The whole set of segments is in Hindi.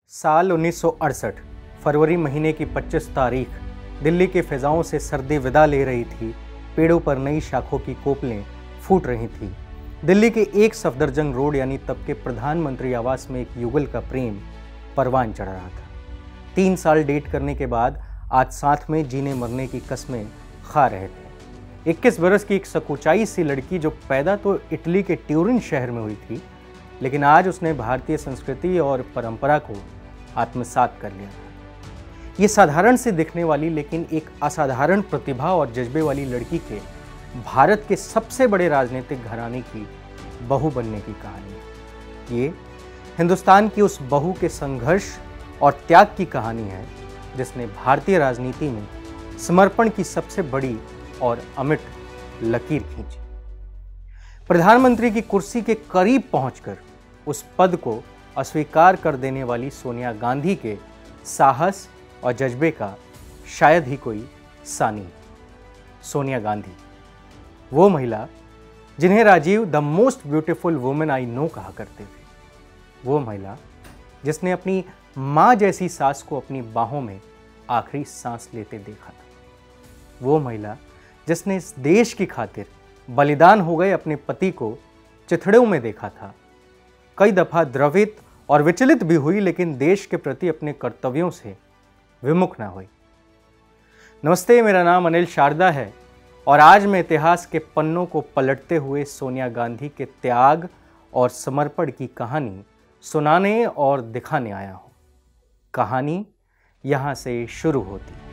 साल 1968 फरवरी महीने की 25 तारीख दिल्ली के फिजाओं से सर्दी विदा ले रही थी। पेड़ों पर नई शाखों की कोपलें फूट रही थी। दिल्ली के एक सफदरजंग रोड यानी तब के प्रधानमंत्री आवास में एक युगल का प्रेम परवान चढ़ रहा था। 3 साल डेट करने के बाद आज साथ में जीने मरने की कस्में खा रहे थे। 21 बरस की एक सकुचाई सी लड़की जो पैदा तो इटली के ट्यूरिन शहर में हुई थी, लेकिन आज उसने भारतीय संस्कृति और परंपरा को आत्मसात कर लिया। ये साधारण से दिखने वाली लेकिन एक असाधारण प्रतिभा और जज्बे वाली लड़की के भारत के सबसे बड़े राजनीतिक घराने की बहू बनने की कहानी है। ये हिंदुस्तान की उस बहू के संघर्ष और त्याग की कहानी है जिसने भारतीय राजनीति में समर्पण की सबसे बड़ी और अमिट लकीर खींची। प्रधानमंत्री की कुर्सी के करीब पहुंचकर उस पद को अस्वीकार कर देने वाली सोनिया गांधी के साहस और जज्बे का शायद ही कोई सानी। सोनिया गांधी, वो महिला जिन्हें Rajiv the most beautiful women I know कहा करते थे। वो महिला जिसने अपनी माँ जैसी सास को अपनी बाहों में आखिरी सांस लेते देखा था। वो महिला जिसने इस देश की खातिर बलिदान हो गए अपने पति को चिथड़ों में देखा था। कई दफा द्रवित और विचलित भी हुई, लेकिन देश के प्रति अपने कर्तव्यों से विमुख न हुई। नमस्ते, मेरा नाम अनिल शारदा है और आज मैं इतिहास के पन्नों को पलटते हुए सोनिया गांधी के त्याग और समर्पण की कहानी सुनाने और दिखाने आया हूं। कहानी यहां से शुरू होती है।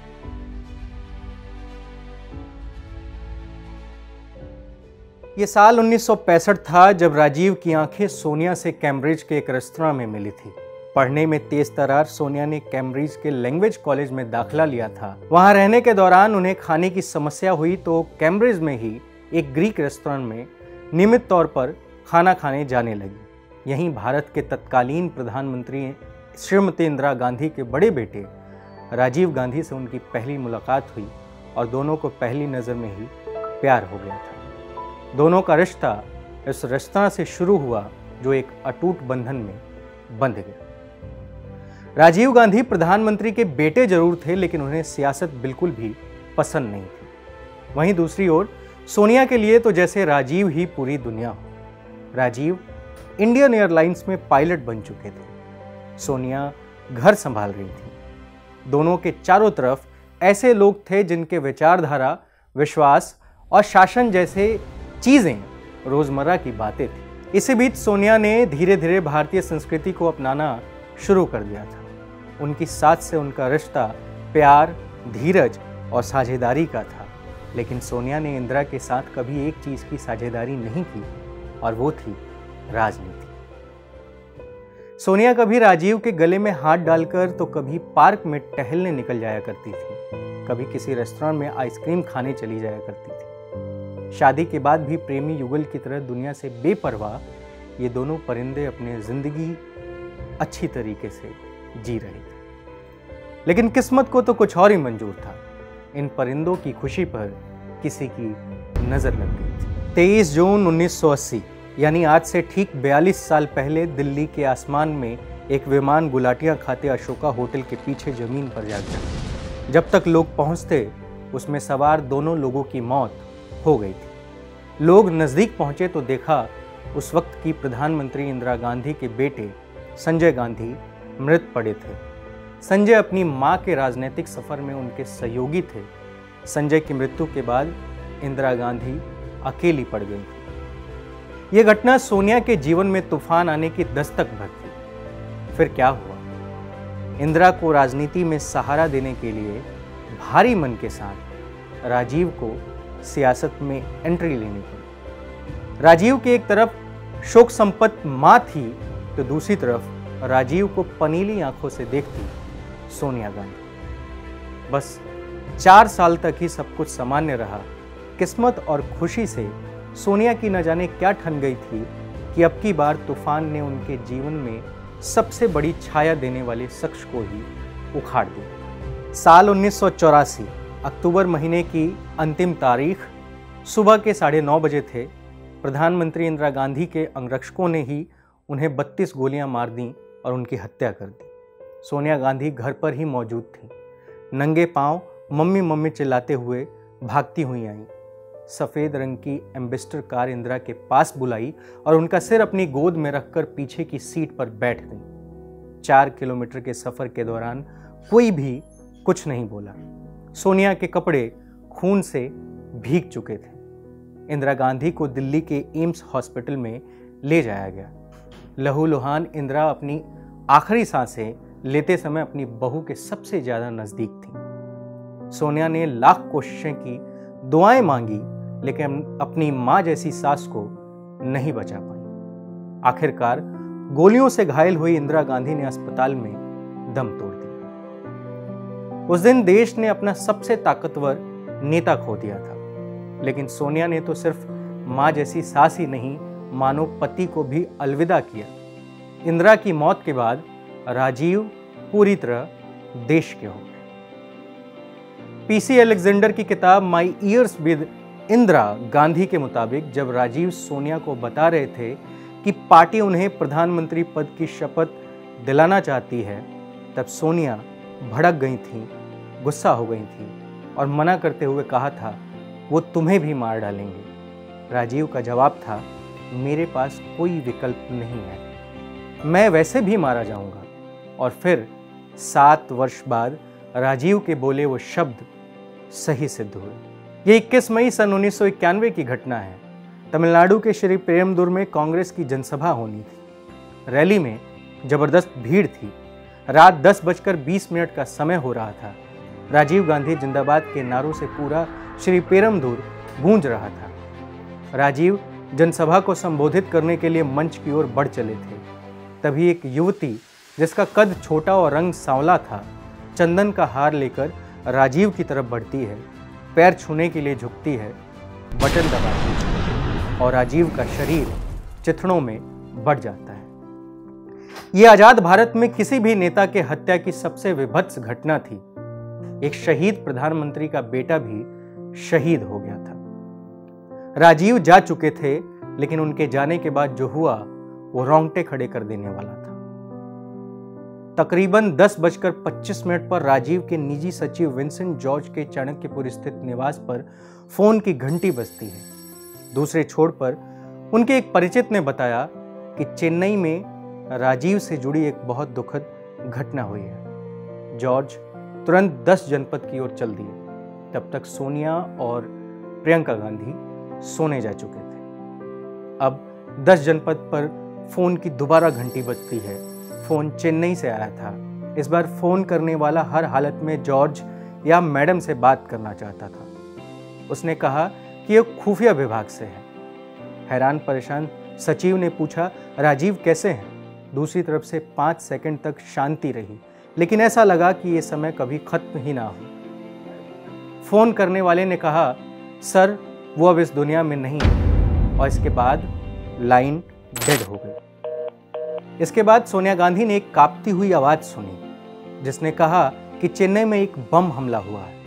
ये साल 1965 था जब राजीव की आंखें सोनिया से कैम्ब्रिज के एक रेस्तरां में मिली थी। पढ़ने में तेज तर्रार सोनिया ने कैम्ब्रिज के लैंग्वेज कॉलेज में दाखिला लिया था। वहां रहने के दौरान उन्हें खाने की समस्या हुई तो कैम्ब्रिज में ही एक ग्रीक रेस्तरां में नियमित तौर पर खाना खाने जाने लगी। यहीं भारत के तत्कालीन प्रधानमंत्री श्रीमती इंदिरा गांधी के बड़े बेटे राजीव गांधी से उनकी पहली मुलाकात हुई और दोनों को पहली नज़र में ही प्यार हो गया था। दोनों का रिश्ता इस रेस्तरां से शुरू हुआ जो एक अटूट बंधन में बंध गया। राजीव गांधी प्रधानमंत्री के बेटे जरूर थे, लेकिन उन्हें सियासत बिल्कुल भी पसंद नहीं थी। वहीं दूसरी ओर सोनिया के लिए तो जैसे राजीव ही पूरी दुनिया हो। राजीव इंडियन एयरलाइंस में पायलट बन चुके थे। सोनिया घर संभाल रही थी। दोनों के चारों तरफ ऐसे लोग थे जिनके विचारधारा, विश्वास और शासन जैसे चीजें रोजमर्रा की बातें थी। इसी बीच सोनिया ने धीरे धीरे भारतीय संस्कृति को अपनाना शुरू कर दिया था। उनकी साथ से उनका रिश्ता प्यार, धीरज और साझेदारी का था, लेकिन सोनिया ने इंदिरा के साथ कभी एक चीज की साझेदारी नहीं की और वो थी राजनीति। सोनिया कभी राजीव के गले में हाथ डालकर तो कभी पार्क में टहलने निकल जाया करती थी, कभी किसी रेस्तरां में आइसक्रीम खाने चली जाया करती थी। शादी के बाद भी प्रेमी युगल की तरह दुनिया से बेपरवाह ये दोनों परिंदे अपनी जिंदगी अच्छी तरीके से जी रहे थे। लेकिन किस्मत को तो कुछ और ही मंजूर था। इन परिंदों की खुशी पर किसी की नजर लग गई थी। 23 जून 1980 यानी आज से ठीक 42 साल पहले दिल्ली के आसमान में एक विमान गुलाटियां खाते अशोका होटल के पीछे जमीन पर जा गिरा। जब तक लोग पहुंचते उसमें सवार दोनों लोगों की मौत हो गई थी। लोग नजदीक पहुंचे तो देखा उस वक्त की प्रधानमंत्री इंदिरा गांधी के बेटे संजय गांधी मृत पड़े थे। संजय अपनी मां के राजनीतिक सफर में उनके सहयोगी थे। संजय की मृत्यु के बाद इंदिरा गांधी अकेली पड़ गई थी। यह घटना सोनिया के जीवन में तूफान आने की दस्तक भर थी। फिर क्या हुआ? इंदिरा को राजनीति में सहारा देने के लिए भारी मन के साथ राजीव को सियासत में एंट्री लेनी पड़ी। राजीव की एक तरफ शोक संपन्न मां थी तो दूसरी तरफ राजीव को पनीली आंखों से देखती सोनिया गांधी। बस 4 साल तक ही सब कुछ सामान्य रहा। किस्मत और खुशी से सोनिया की न जाने क्या ठन गई थी कि अब की बार तूफान ने उनके जीवन में सबसे बड़ी छाया देने वाले शख्स को ही उखाड़ दिया। साल 1984 अक्टूबर महीने की अंतिम तारीख, सुबह के 9:30 बजे थे। प्रधानमंत्री इंदिरा गांधी के अंगरक्षकों ने ही उन्हें 32 गोलियां मार दी और उनकी हत्या कर दी। सोनिया गांधी घर पर ही मौजूद थी। नंगे पांव मम्मी मम्मी चिल्लाते हुए भागती हुई आईं। सफेद रंग की एम्बेसडर कार इंदिरा के पास बुलाई और उनका सिर अपनी गोद में रखकर पीछे की सीट पर बैठ गई। 4 किलोमीटर के सफर के दौरान कोई भी कुछ नहीं बोला। सोनिया के कपड़े खून से भीग चुके थे। इंदिरा गांधी को दिल्ली के एम्स हॉस्पिटल में ले जाया गया। लहूलुहान इंदिरा अपनी आखिरी सांसें लेते समय अपनी बहू के सबसे ज्यादा नजदीक थी। सोनिया ने लाख कोशिशें की, दुआएं मांगी, लेकिन अपनी मां जैसी सास को नहीं बचा पाई। आखिरकार गोलियों से घायल हुई इंदिरा गांधी ने अस्पताल में दम तोड़ दिया। उस दिन देश ने अपना सबसे ताकतवर नेता खो दिया था, लेकिन सोनिया ने तो सिर्फ मां जैसी सास ही नहीं, मानो पति को भी अलविदा किया। इंदिरा की मौत के बाद राजीव पूरी तरह देश के हो गए। पीसी अलेक्जेंडर की किताब my years with Indira Gandhi के मुताबिक जब राजीव सोनिया को बता रहे थे कि पार्टी उन्हें प्रधानमंत्री पद की शपथ दिलाना चाहती है, तब सोनिया भड़क गई थी, गुस्सा हो गई थी और मना करते हुए कहा था, वो तुम्हें भी मार डालेंगे। राजीव का जवाब था, मेरे पास कोई विकल्प नहीं है, मैं वैसे भी मारा जाऊंगा। और फिर 7 वर्ष बाद राजीव के बोले वो शब्द सही सिद्ध हुए। ये 21 मई सन 1991 की घटना है। तमिलनाडु के श्री पेरुम्बदूर में कांग्रेस की जनसभा होनी थी। रैली में जबरदस्त भीड़ थी। रात 10:20 का समय हो रहा था। राजीव गांधी जिंदाबाद के नारों से पूरा श्री पेरुम्बदूर गूंज रहा था। राजीव जनसभा को संबोधित करने के लिए मंच की ओर बढ़ चले थे। तभी एक युवती जिसका कद छोटा और रंग सांवला था, चंदन का हार लेकर राजीव की तरफ बढ़ती है, पैर छूने के लिए झुकती है, बटन दबाती है और राजीव का शरीर चिथड़ों में बढ़ जाता है। यह आजाद भारत में किसी भी नेता के हत्या की सबसे विभत्स घटना थी। एक शहीद प्रधानमंत्री का बेटा भी शहीद हो गया था। राजीव जा चुके थे, लेकिन उनके जाने के बाद जो हुआ वो रोंगटे खड़े कर देने वाला था। तकरीबन 10:25 पर राजीव के निजी सचिव विंसेंट जॉर्ज के चाणक्यपुर स्थित निवास पर फोन की घंटी बजती है। दूसरे छोर पर उनके एक परिचित ने बताया कि चेन्नई में राजीव से जुड़ी एक बहुत दुखद घटना हुई है। जॉर्ज तुरंत 10 जनपद की ओर चल दिए। तब तक सोनिया और प्रियंका गांधी सोने जा चुके थे। अब 10 जनपद पर फोन की दोबारा घंटी बजती है। फोन चेन्नई से आया था। इस बार फोन करने वाला हर हालत में जॉर्ज या मैडम से बात करना चाहता था। उसने कहा कि यह खुफिया विभाग से है। हैरान परेशान सचिव ने पूछा, राजीव कैसे हैं? दूसरी तरफ से 5 सेकंड तक शांति रही, लेकिन ऐसा लगा कि यह समय कभी खत्म ही ना हो। फोन करने वाले ने कहा, सर वो अब इस दुनिया में नहीं है। और इसके बाद लाइन डेड हो गई। इसके बाद सोनिया गांधी ने एक कांपती हुई आवाज सुनी, जिसने कहा कि चेन्नई में एक बम हमला हुआ है।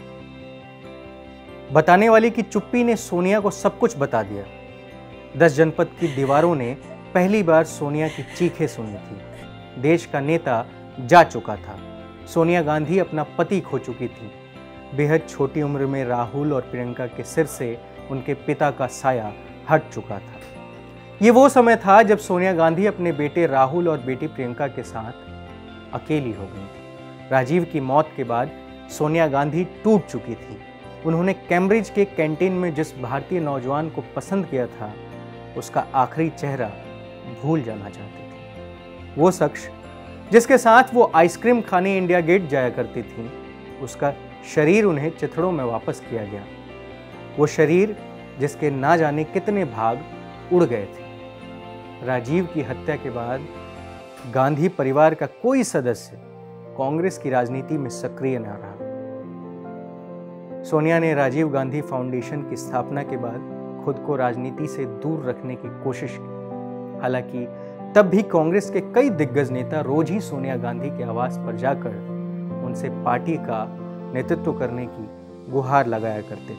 बताने वाले की चुप्पी ने सोनिया को सब कुछ बता दिया। 10 जनपद की दीवारों ने पहली बार सोनिया की चीखें सुनी थी। देश का नेता जा चुका था। सोनिया गांधी अपना पति खो चुकी थी। बेहद छोटी उम्र में राहुल और प्रियंका के सिर से उनके पिता का साया हट चुका था। ये वो समय था जब सोनिया गांधी अपने बेटे राहुल और बेटी प्रियंका के साथ अकेली हो गई थी। राजीव की मौत के बाद सोनिया गांधी टूट चुकी थी। उन्होंने कैम्ब्रिज के कैंटीन में जिस भारतीय नौजवान को पसंद किया था, उसका आखिरी चेहरा भूल जाना चाहती थी। वो शख्स जिसके साथ वो आइसक्रीम खाने इंडिया गेट जाया करती थी, उसका शरीर उन्हें चिथड़ों में वापस किया गया। वो शरीर जिसके ना जाने कितने भाग उड़ गए थे। राजीव की हत्या के बाद गांधी परिवार का कोई सदस्य कांग्रेस की राजनीति में सक्रिय न रहा। सोनिया ने राजीव गांधी फाउंडेशन की स्थापना के बाद खुद को राजनीति से दूर रखने की कोशिश की। हालांकि तब भी कांग्रेस के कई दिग्गज नेता रोज ही सोनिया गांधी के आवास पर जाकर उनसे पार्टी का नेतृत्व करने की गुहार लगाया करते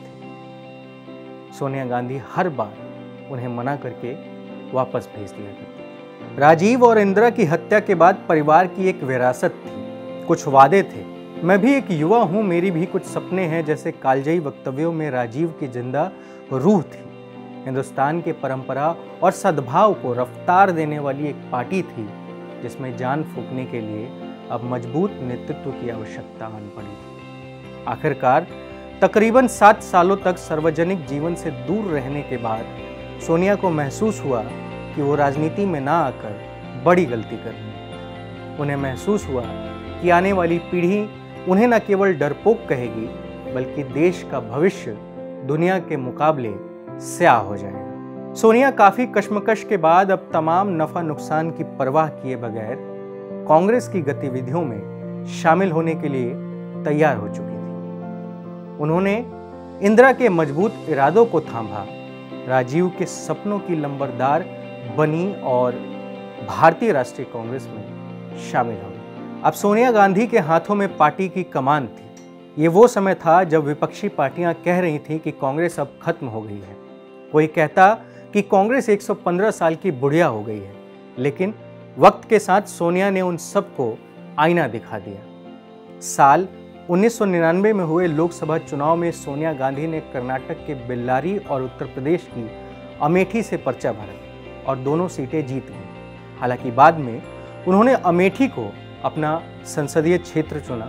थे। सोनिया गांधी हर बार उन्हें मना करके वापस भेज दिया करती थी। राजीव और इंदिरा की हत्या के बाद परिवार की एक विरासत थी, कुछ वादे थे। मैं भी एक युवा हूं, मेरी भी कुछ सपने हैं जैसे कालजयी वक्तव्यों में राजीव की जिंदा रूह थी। हिंदुस्तान के परंपरा और सद्भाव को रफ्तार देने वाली एक पार्टी थी जिसमें जान फूंकने के लिए अब मजबूत नेतृत्व की आवश्यकता आन पड़ी थी। आखिरकार तकरीबन 7 सालों तक सार्वजनिक जीवन से दूर रहने के बाद सोनिया को महसूस हुआ कि वो राजनीति में ना आकर बड़ी गलती कर रही। उन्हें महसूस हुआ कि आने वाली पीढ़ी उन्हें न केवल डरपोक कहेगी बल्कि देश का भविष्य दुनिया के मुकाबले स्याह हो जाएगा। सोनिया काफी कश्मकश के बाद अब तमाम नफा नुकसान की परवाह किए बगैर कांग्रेस की गतिविधियों में शामिल होने के लिए तैयार हो चुकी थी। उन्होंने इंदिरा के मजबूत इरादों को थामा, राजीव के सपनों की लंबरदार बनी और भारतीय राष्ट्रीय कांग्रेस में शामिल हो गई। अब सोनिया गांधी के हाथों में पार्टी की कमान थी। ये वो समय था जब विपक्षी पार्टियां कह रही थीं कि कांग्रेस अब खत्म हो गई है। कोई कहता कि कांग्रेस 115 साल की बुढ़िया हो गई है, लेकिन वक्त के साथ सोनिया ने उन सबको आईना दिखा दिया। साल 1999 में हुए लोकसभा चुनाव में सोनिया गांधी ने कर्नाटक के बेल्लारी और उत्तर प्रदेश की अमेठी से पर्चा भरा और दोनों सीटें जीत गईं। हालांकि बाद में उन्होंने अमेठी को अपना संसदीय क्षेत्र चुना।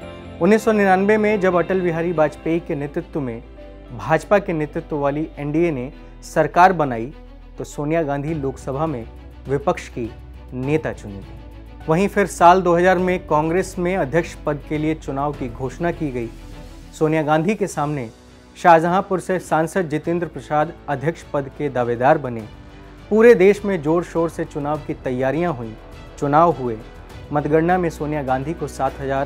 1999 में जब अटल बिहारी वाजपेयी के नेतृत्व में भाजपा के नेतृत्व वाली एनडीए ने सरकार बनाई तो सोनिया गांधी लोकसभा में विपक्ष की नेता चुनी गई। वहीं फिर साल 2000 में कांग्रेस में अध्यक्ष पद के लिए चुनाव की घोषणा की गई। सोनिया गांधी के सामने शाहजहांपुर से सांसद जितेंद्र प्रसाद अध्यक्ष पद के दावेदार बने। पूरे देश में जोर शोर से चुनाव की तैयारियां हुई, चुनाव हुए। मतगणना में सोनिया गांधी को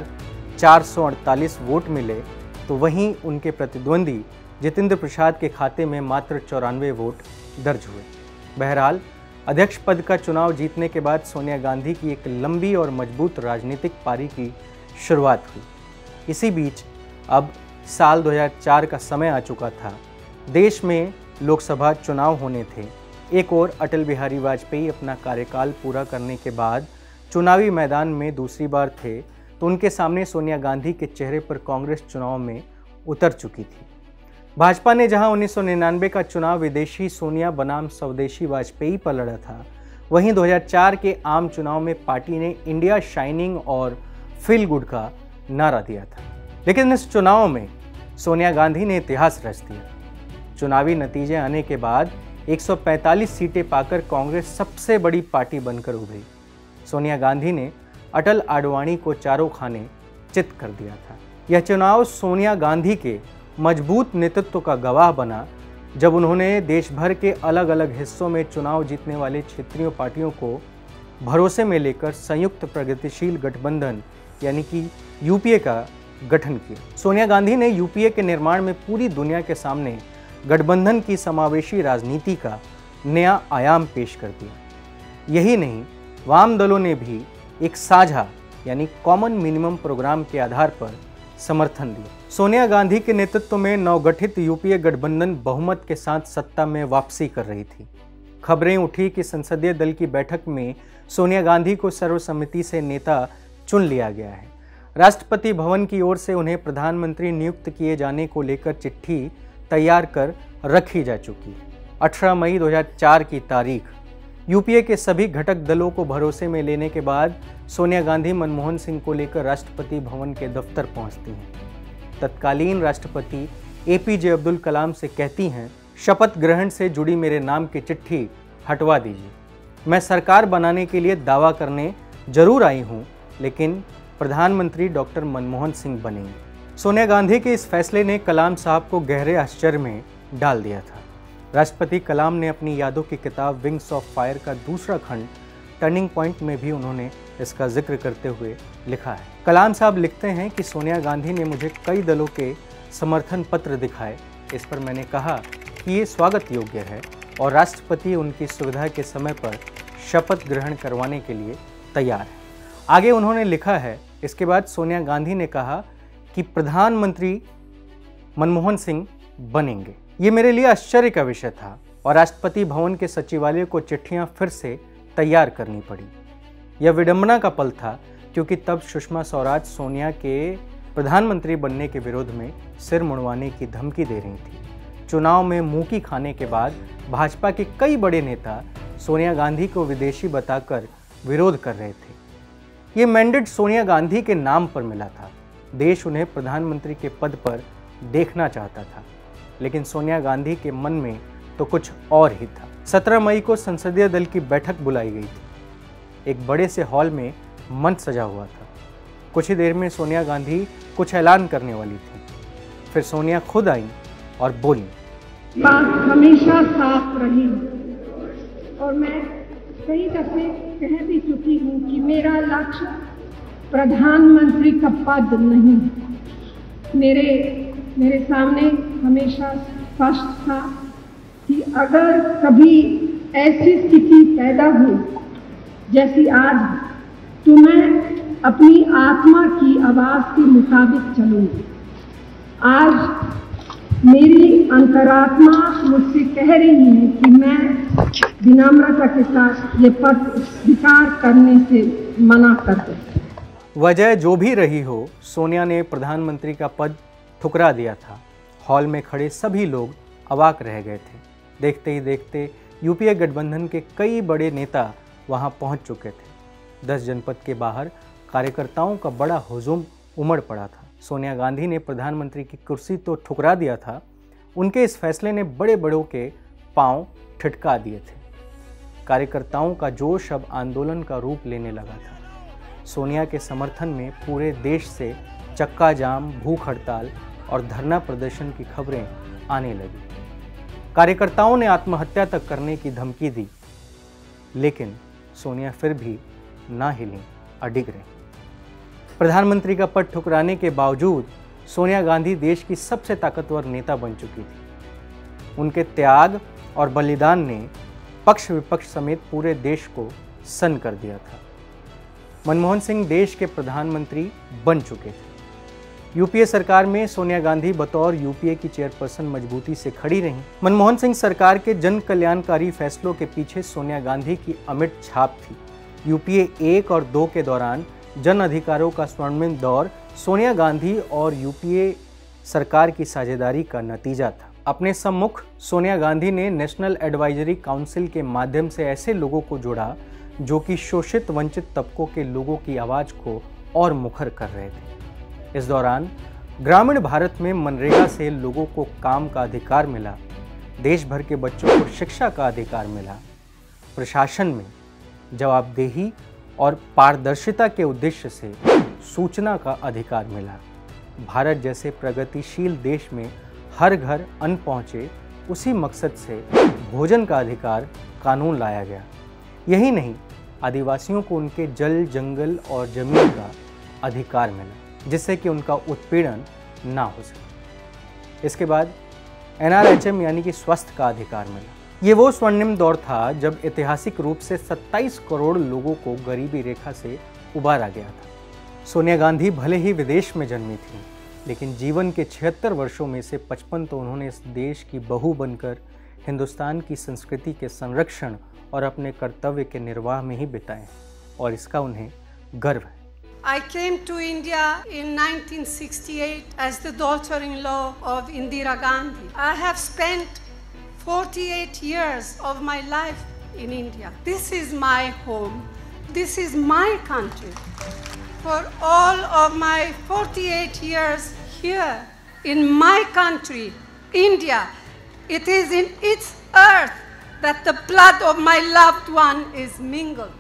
7,448 वोट मिले तो वहीं उनके प्रतिद्वंदी जितेंद्र प्रसाद के खाते में मात्र 94 वोट दर्ज हुए। बहरहाल अध्यक्ष पद का चुनाव जीतने के बाद सोनिया गांधी की एक लंबी और मजबूत राजनीतिक पारी की शुरुआत हुई। इसी बीच अब साल 2004 का समय आ चुका था। देश में लोकसभा चुनाव होने थे। एक और अटल बिहारी वाजपेयी अपना कार्यकाल पूरा करने के बाद चुनावी मैदान में दूसरी बार थे तो उनके सामने सोनिया गांधी के चेहरे पर कांग्रेस चुनाव में उतर चुकी थी। भाजपा ने जहां 1999 का चुनाव विदेशी सोनिया बनाम स्वदेशी वाजपेयी पर लड़ा था, वहीं 2004 के आम चुनाव में पार्टी ने इंडिया शाइनिंग और फील गुड का नारा दिया था। लेकिन इस चुनाव में सोनिया गांधी ने इतिहास रच दिया। चुनावी नतीजे आने के बाद 145 सीटें पाकर कांग्रेस सबसे बड़ी पार्टी बनकर उभरी। सोनिया गांधी ने अटल आडवाणी को चारों खाने चित कर दिया था। यह चुनाव सोनिया गांधी के मजबूत नेतृत्व का गवाह बना जब उन्होंने देश भर के अलग अलग हिस्सों में चुनाव जीतने वाले क्षेत्रीय पार्टियों को भरोसे में लेकर संयुक्त प्रगतिशील गठबंधन यानी कि यूपीए का गठन किया। सोनिया गांधी ने यूपीए के निर्माण में पूरी दुनिया के सामने गठबंधन की समावेशी राजनीति का नया आयाम पेश कर दिया। यही नहीं, वाम दलों ने भी एक साझा यानी कॉमन मिनिमम प्रोग्राम के आधार पर समर्थन दिया। सोनिया गांधी के नेतृत्व में नवगठित यूपीए गठबंधन बहुमत के साथ सत्ता में वापसी कर रही थी। खबरें उठी कि संसदीय दल की बैठक में सोनिया गांधी को सर्वसम्मति से नेता चुन लिया गया है। राष्ट्रपति भवन की ओर से उन्हें प्रधानमंत्री नियुक्त किए जाने को लेकर चिट्ठी तैयार कर रखी जा चुकी है। 18 मई 2004 की तारीख। यूपीए के सभी घटक दलों को भरोसे में लेने के बाद सोनिया गांधी मनमोहन सिंह को लेकर राष्ट्रपति भवन के दफ्तर पहुंचती हैं। तत्कालीन राष्ट्रपति एपीजे अब्दुल कलाम से कहती हैं, शपथ ग्रहण से जुड़ी मेरे नाम की चिट्ठी हटवा दीजिए। मैं सरकार बनाने के लिए दावा करने जरूर आई हूं, लेकिन प्रधानमंत्री डॉक्टर मनमोहन सिंह बनेंगे। सोनिया गांधी के इस फैसले ने कलाम साहब को गहरे आश्चर्य में डाल दिया था। राष्ट्रपति कलाम ने अपनी यादों की किताब विंग्स ऑफ फायर का दूसरा खंड टर्निंग पॉइंट में भी उन्होंने इसका जिक्र करते हुए लिखा है। कलाम साहब लिखते हैं कि सोनिया गांधी ने मुझे कई दलों के समर्थन पत्र दिखाए। इस पर मैंने कहा कि ये स्वागत योग्य है और राष्ट्रपति उनकी सुविधा के समय पर शपथ ग्रहण करवाने के लिए तैयार है। आगे उन्होंने लिखा है, इसके बाद सोनिया गांधी ने कहा कि प्रधानमंत्री मनमोहन सिंह बनेंगे। ये मेरे लिए आश्चर्य का विषय था और राष्ट्रपति भवन के सचिवालय को चिट्ठियां फिर से तैयार करनी पड़ी। यह विडंबना का पल था क्योंकि तब सुषमा स्वराज सोनिया के प्रधानमंत्री बनने के विरोध में सिर मुड़वाने की धमकी दे रही थी। चुनाव में मुंह खाने के बाद भाजपा के कई बड़े नेता सोनिया गांधी को विदेशी बताकर विरोध कर रहे थे। ये मैंडेट सोनिया गांधी के नाम पर मिला था। देश उन्हें प्रधानमंत्री के पद पर देखना चाहता था, लेकिन सोनिया गांधी के मन में तो कुछ और ही था। 17 मई को संसदीय दल की बैठक बुलाई गई थी। एक बड़े से हॉल में मंच सजा हुआ था। कुछ ही देर में सोनिया गांधी कुछ ऐलान करने वाली थी। फिर सोनिया खुद आई और बोली, बात हमेशा साफ रही और मैं कई दफे कह भी चुकी हूँ कि मेरा लक्ष्य प्रधानमंत्री का पद नहीं, मेरे सामने हमेशा स्पष्ट था कि अगर कभी ऐसी स्थिति पैदा हुई जैसी आज, तो मैं अपनी आत्मा की आवाज के मुताबिक चलूंगी। आज मेरी अंतरात्मा मुझसे कह रही है कि मैं विनम्रता के साथ ये पद स्वीकार करने से मना कर दूं। वजह जो भी रही हो, सोनिया ने प्रधानमंत्री का पद ठुकरा दिया था। हॉल में खड़े सभी लोग अवाक रह गए थे। देखते ही देखते यूपीए गठबंधन के कई बड़े नेता वहां पहुंच चुके थे। 10 जनपद के बाहर कार्यकर्ताओं का बड़ा हुजूम उमड़ पड़ा था। सोनिया गांधी ने प्रधानमंत्री की कुर्सी तो ठुकरा दिया था, उनके इस फैसले ने बड़े बड़ों के पांव ठिठका दिए थे। कार्यकर्ताओं का जोश अब आंदोलन का रूप लेने लगा था। सोनिया के समर्थन में पूरे देश से चक्का जाम, भूख हड़ताल और धरना प्रदर्शन की खबरें आने लगी। कार्यकर्ताओं ने आत्महत्या तक करने की धमकी दी, लेकिन सोनिया फिर भी ना हिली, अडिग रही। प्रधानमंत्री का पद ठुकराने के बावजूद सोनिया गांधी देश की सबसे ताकतवर नेता बन चुकी थी। उनके त्याग और बलिदान ने पक्ष विपक्ष समेत पूरे देश को सन्न कर दिया था। मनमोहन सिंह देश के प्रधानमंत्री बन चुके थे। यूपीए सरकार में सोनिया गांधी बतौर यूपीए की चेयरपर्सन मजबूती से खड़ी रहीं। मनमोहन सिंह सरकार के जन कल्याणकारी फैसलों के पीछे सोनिया गांधी की अमिट छाप थी। यूपीए 1 और 2 के दौरान जन अधिकारों का स्वर्णिम दौर सोनिया गांधी और यूपीए सरकार की साझेदारी का नतीजा था। अपने सम्मुख सोनिया गांधी ने नेशनल एडवाइजरी काउंसिल के माध्यम से ऐसे लोगों को जोड़ा जो कि शोषित वंचित तबकों के लोगों की आवाज को और मुखर कर रहे थे। इस दौरान ग्रामीण भारत में मनरेगा से लोगों को काम का अधिकार मिला, देश भर के बच्चों को शिक्षा का अधिकार मिला, प्रशासन में जवाबदेही और पारदर्शिता के उद्देश्य से सूचना का अधिकार मिला। भारत जैसे प्रगतिशील देश में हर घर अन्न पहुँचे, उसी मकसद से भोजन का अधिकार कानून लाया गया। यही नहीं, आदिवासियों को उनके जल, जंगल और जमीन का अधिकार मिला, जिससे कि उनका उत्पीड़न ना हो सके। इसके बाद NRHM यानी कि स्वास्थ्य का अधिकार मिला। ये वो स्वर्णिम दौर था जब ऐतिहासिक रूप से 27 करोड़ लोगों को गरीबी रेखा से उबारा गया था। सोनिया गांधी भले ही विदेश में जन्मी थी, लेकिन जीवन के 76 वर्षों में से 55 तो उन्होंने इस देश की बहू बनकर हिंदुस्तान की संस्कृति के संरक्षण और अपने कर्तव्य के निर्वाह में ही बिताए, और इसका उन्हें गर्व है। I came to India in 1968 as the daughter-in-law of Indira Gandhi. I have spent 48 years of my life in India. This is my home. This is my country. For all of my 48 years here in my country, India, it is in its earth that the blood of my loved one is mingled.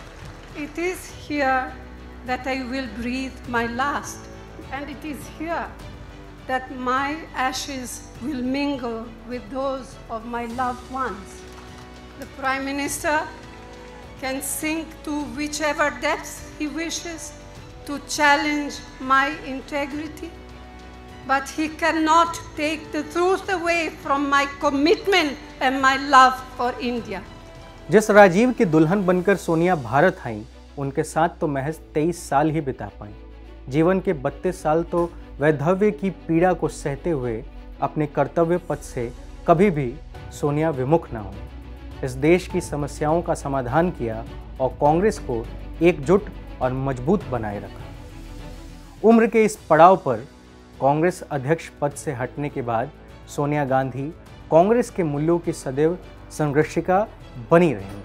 It is here that I will breathe my last, and it is here that my ashes will mingle with those of my loved ones. The Prime Minister can sink to whichever depths he wishes to challenge my integrity, but he cannot take the truth away from my commitment and my love for India. जिस राजीव की दुल्हन बनकर सोनिया भारत आई, उनके साथ तो महज 23 साल ही बिता पाई। जीवन के 32 साल तो वैधव्य की पीड़ा को सहते हुए अपने कर्तव्य पथ से कभी भी सोनिया विमुख ना हो। इस देश की समस्याओं का समाधान किया और कांग्रेस को एकजुट और मजबूत बनाए रखा। उम्र के इस पड़ाव पर कांग्रेस अध्यक्ष पद से हटने के बाद सोनिया गांधी कांग्रेस के मूल्यों की सदैव संरक्षिका बनी रहीं।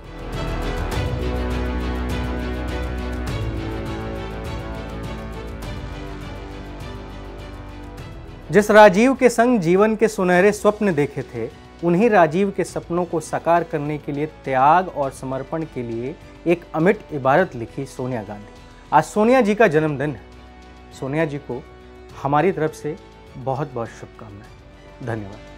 जिस राजीव के संग जीवन के सुनहरे स्वप्न देखे थे, उन्हीं राजीव के सपनों को साकार करने के लिए त्याग और समर्पण के लिए एक अमिट इबारत लिखी सोनिया गांधी। आज सोनिया जी का जन्मदिन है। सोनिया जी को हमारी तरफ से बहुत बहुत शुभकामनाएं। धन्यवाद।